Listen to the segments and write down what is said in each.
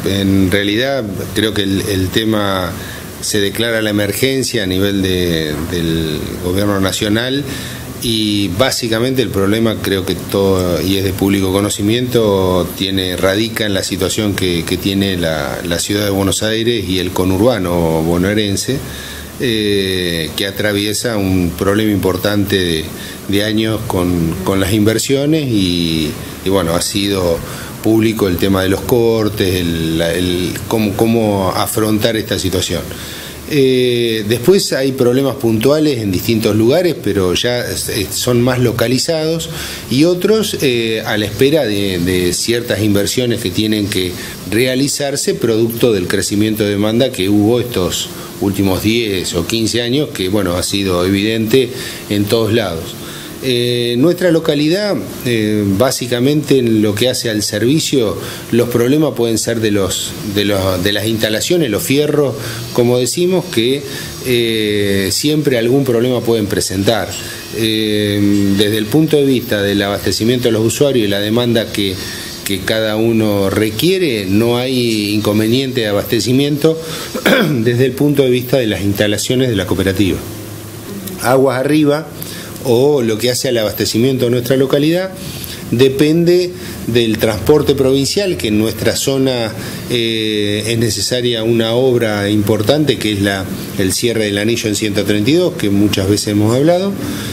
en realidad creo que el tema se declara la emergencia a nivel del gobierno nacional y básicamente el problema creo que todo, y es de público conocimiento, radica en la situación que tiene la ciudad de Buenos Aires y el conurbano bonaerense, que atraviesa un problema importante de años con las inversiones y bueno, ha sido público el tema de los cortes, cómo afrontar esta situación. Después hay problemas puntuales en distintos lugares, pero ya son más localizados, y otros a la espera de ciertas inversiones que tienen que realizarse producto del crecimiento de demanda que hubo estos últimos 10 o 15 años, que bueno, ha sido evidente en todos lados. Nuestra localidad, básicamente en lo que hace al servicio, los problemas pueden ser de las instalaciones, los fierros, como decimos, que siempre algún problema pueden presentar. Desde el punto de vista del abastecimiento de los usuarios y la demanda que cada uno requiere, no hay inconveniente de abastecimiento desde el punto de vista de las instalaciones de la cooperativa. Aguas arriba, o lo que hace al abastecimiento de nuestra localidad, depende del transporte provincial, que en nuestra zona es necesaria una obra importante, que es el cierre del anillo en 132, que muchas veces hemos hablado,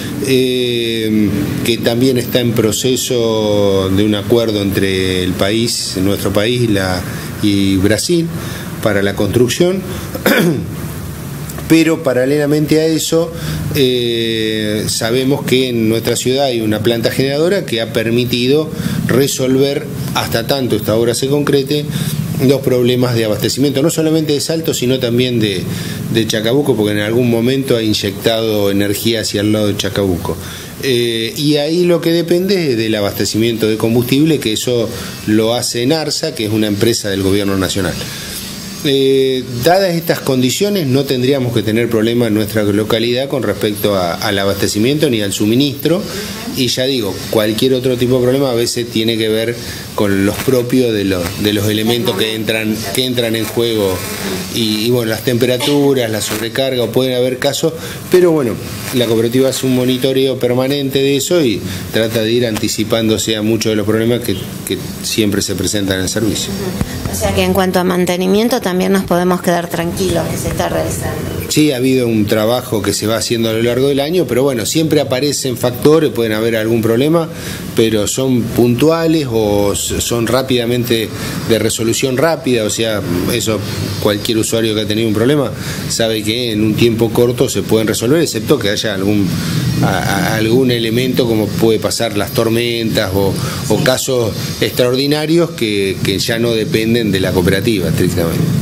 que también está en proceso de un acuerdo entre nuestro país y Brasil para la construcción. Pero paralelamente a eso, sabemos que en nuestra ciudad hay una planta generadora que ha permitido resolver, hasta tanto esta obra se concrete, los problemas de abastecimiento, no solamente de Salto, sino también de Chacabuco, porque en algún momento ha inyectado energía hacia el lado de Chacabuco. Y ahí lo que depende es del abastecimiento de combustible, que eso lo hace NARSA, que es una empresa del gobierno nacional. Dadas estas condiciones, no tendríamos que tener problema en nuestra localidad con respecto al abastecimiento ni al suministro, y ya digo, cualquier otro tipo de problema a veces tiene que ver con los propios de los elementos que entran en juego, y bueno, las temperaturas, la sobrecarga, o pueden haber casos, pero bueno, la cooperativa hace un monitoreo permanente de eso y trata de ir anticipándose a muchos de los problemas que siempre se presentan en el servicio. O sea que en cuanto a mantenimiento también nos podemos quedar tranquilos que se está realizando. Sí, ha habido un trabajo que se va haciendo a lo largo del año, pero bueno, siempre aparecen factores, pueden haber algún problema, pero son puntuales o son rápidamente de resolución rápida, o sea, eso cualquier usuario que ha tenido un problema sabe que en un tiempo corto se pueden resolver, excepto que haya algún elemento como puede pasar las tormentas o casos extraordinarios que ya no dependen de la cooperativa estrictamente.